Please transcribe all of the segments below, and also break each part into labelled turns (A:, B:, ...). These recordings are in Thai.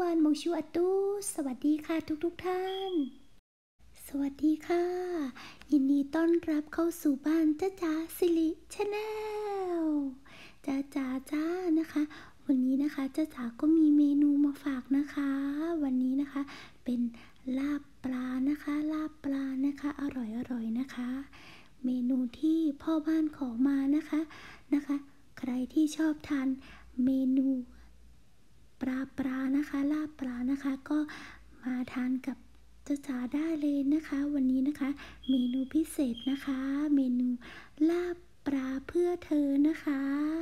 A: everyone มงชูอาตุสวัสดีค่ะทุกท่านสวัสดีค่ะยินดีต้อนรับเข้าสู่บ้านจ้าจ๋าสิริชาแนลจ้านะคะวันนี้นะคะจ้าจ๋าก็มีเมนูมาฝากนะคะวันนี้นะคะเป็นลาบปลานะคะอร่อยนะคะเมนูที่พ่อบ้านขอมานะคะใครที่ชอบทานเมนูปลานะคะลาบปลานะคะก็มาทานกับจ้าจ๋าได้เลยนะคะวันนี้นะคะเมนูพิเศษนะคะเมนูลาบปลาเพื่อเธอนะคะ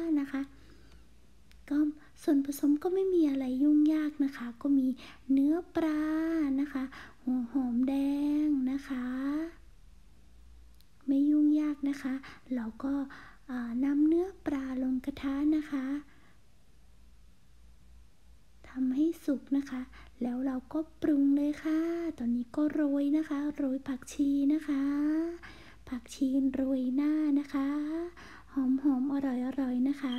A: ก็ส่วนผสมก็ไม่มีอะไรยุ่งยากนะคะก็มีเนื้อปลานะคะหัวหอมแดงนะคะไม่ยุ่งยากนะคะเราก็นำเนื้อปลาลงกระทะนะคะทำให้สุกนะคะแล้วเราก็ปรุงเลยค่ะตอนนี้ก็โรยนะคะโรยผักชีนะคะผักชีโรยหน้านะคะหอมอร่อยนะคะ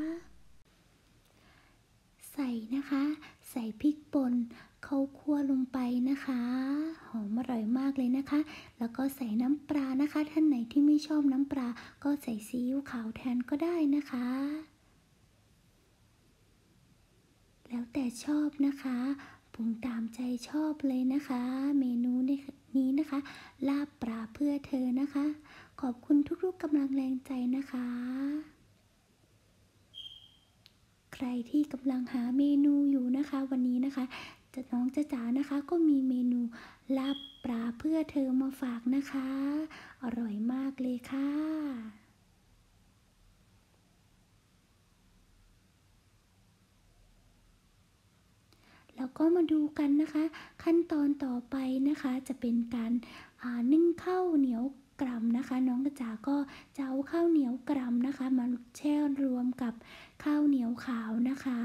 A: ใส่นะคะใส่พริกป่นข้าวคั่วลงไปนะคะหอมอร่อยมากเลยนะคะแล้วก็ใส่น้ำปลานะคะท่านไหนที่ไม่ชอบน้ำปลาก็ใส่ซีอิ๊วขาวแทนก็ได้นะคะแล้วแต่ชอบนะคะปรุงตามใจชอบเลยนะคะเมนูนี้นะคะลาบปลาเพื่อเธอนะคะขอบคุณทุกๆกำลังแรงใจนะคะใครที่กำลังหาเมนูอยู่นะคะวันนี้นะคะน้องจ๋านะคะก็มีเมนูลาบปลาเพื่อเธอมาฝากนะคะอร่อยมากเลยค่ะแล้วก็มาดูกันนะคะขั้นตอนต่อไปนะคะจะเป็นการนึ่งข้าวเหนียวกรัมนะคะน้องกระจ๋าก็จะเอาข้าวเหนียวกรัมนะคะมาแช่รวมกับข้าวเหนียวขาวนะคะ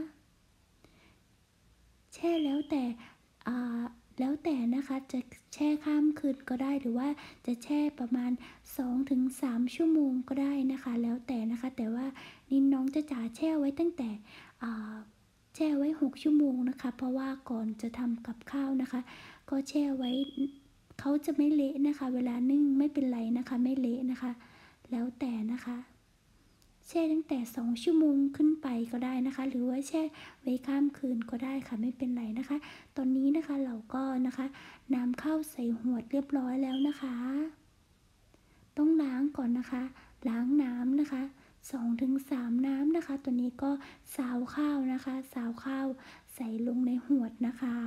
A: แช่แล้วแต่นะคะจะแช่ข้ามคืนก็ได้หรือว่าจะแช่ประมาณ 2-3 ชั่วโมงก็ได้นะคะแล้วแต่นะคะแต่ว่านี่น้องจะจ๋าแช่ไว้ตั้งแต่แช่ไว้6ชั่วโมงนะคะเพราะว่าก่อนจะทำกับข้าวนะคะก็แช่ไว้เขาจะไม่เละนะคะเวลานึ่งไม่เป็นไรนะคะไม่เละนะคะแล้วแต่นะคะแช่ตั้งแต่2ชั่วโมงขึ้นไปก็ได้นะคะหรือว่าแช่ไว้ข้ามคืนก็ได้ค่ะไม่เป็นไรนะคะตอนนี้นะคะเราก็นะคะนำข้าวใส่หวดเรียบร้อยแล้วนะคะต้องล้างก่อนนะคะล้างน้ำนะคะ2-3 น้ำนะคะตัวนี้ก็ซาวข้าวนะคะซาวข้าวใส่ลงในหวดนะคะ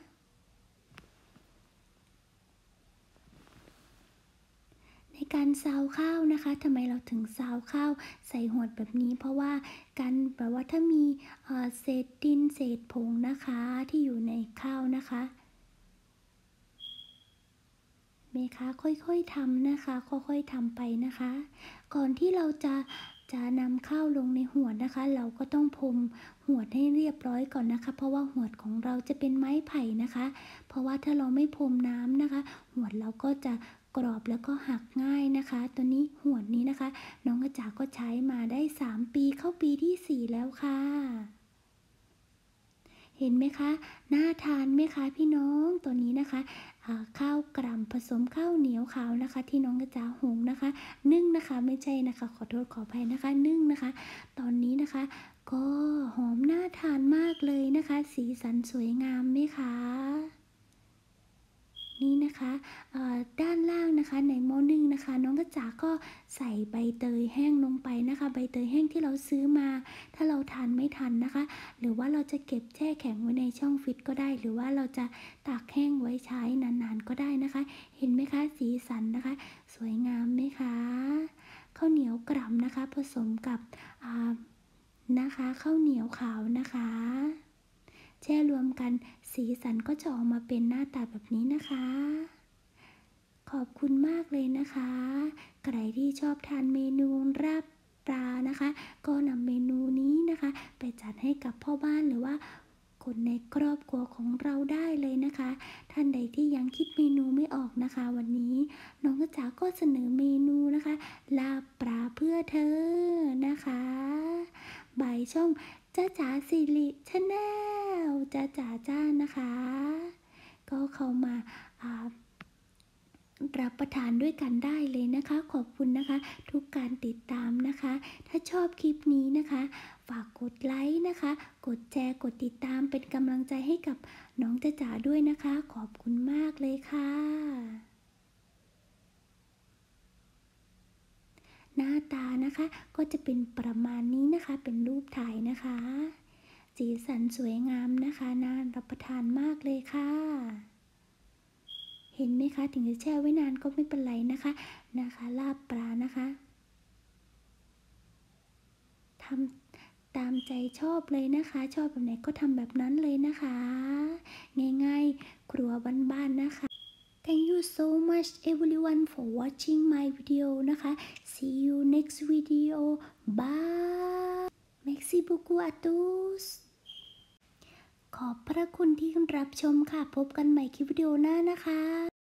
A: ในการซาวข้าวนะคะทำไมเราถึงซาวข้าวใส่หวดแบบนี้เพราะว่าการแบบว่าถ้ามีเศษดินเศษผงนะคะที่อยู่ในข้าวนะคะเมคะค่อยๆทำนะคะค่อยๆทำไปนะคะก่อนที่เราจะนำข้าวลงในหวดนะคะเราก็ต้องพรมหวดให้เรียบร้อยก่อนนะคะเพราะว่าหวดของเราจะเป็นไม้ไผ่นะคะเพราะว่าถ้าเราไม่พรมน้ำนะคะหวดเราก็จะกรอบแล้วก็หักง่ายนะคะตัวนี้หวดนี้นะคะน้องกระจ๋าก็ใช้มาได้3 ปีเข้าปีที่4แล้วค่ะเห็นไหมคะน่าทานไหมคะพี่น้องตัวนี้นะคะข้าวกล่ำผสมข้าวเหนียวขาวนะคะที่น้องกระจ๋าหุงนะคะนึ่งนะคะไม่ใช่นะคะขอโทษขออภัยนะคะนึ่งนะคะตอนนี้นะคะก็หอมน่าทานมากเลยนะคะสีสันสวยงามไหมคะนี่นะคะด้านล่างนะคะในหม้อนึ่งนะคะน้องกระจ๋าก็ใส่ใบเตยแห้งลงไปนะคะใบเตยแห้งที่เราซื้อมาถ้าเราทานไม่ทันนะคะหรือว่าเราจะเก็บแช่แข็งไว้ในช่องฟรีซก็ได้หรือว่าเราจะตากแห้งไว้ใช้นานๆก็ได้นะคะเห็นไหมคะสีสันนะคะสวยงามไหมคะข้าวเหนียวกล่ำนะคะผสมกับนะคะข้าวเหนียวขาวนะคะแช่รวมกันสีสันก็จะออกมาเป็นหน้าตาแบบนี้นะคะขอบคุณมากเลยนะคะใครที่ชอบทานเมนูราบปลานะคะก็นำเมนูนี้นะคะไปจัดให้กับพ่อบ้านหรือว่าคนในครอบครัวของเราได้เลยนะคะท่านใดที่ยังคิดเมนูไม่ออกนะคะวันนี้น้องกระจ๋าก็เสนอเมนูนะคะลาบปลาเพื่อเธอนะคะบ่ายช่องจ้าจ๋าสิริชาแนลวจ้าจ๋าจ้านะคะ ก็เข้ามาอ่ารับประทานด้วยกันได้เลยนะคะ ขอบคุณนะคะทุกการติดตามนะคะ ถ้าชอบคลิปนี้นะคะฝากกดไลค์นะคะ กดแชร์ กดติดตามเป็นกำลังใจให้กับน้องจ๊ะจ๋าด้วยนะคะ ขอบคุณมากเลยค่ะ หน้าตานะคะก็จะเป็นประมาณนี้นะคะ เป็นรูปถ่ายนะคะสีสันสวยงามนะคะน่ารับประทานมากเลยค่ะ เห็นไหมคะถึงจะแช่ไว้นานก็ไม่เป็นไรนะคะลาบปลานะคะทำตามใจชอบเลยนะคะชอบแบบไหนก็ทำแบบนั้นเลยนะคะง่ายๆครัวบ้านๆนะคะ Thank you so much everyone for watching my video นะคะ See you next video bye Merci beaucoup à tous ขอบพระคุณที่รับชมค่ะพบกันใหม่คลิปวิดีโอหน้านะคะ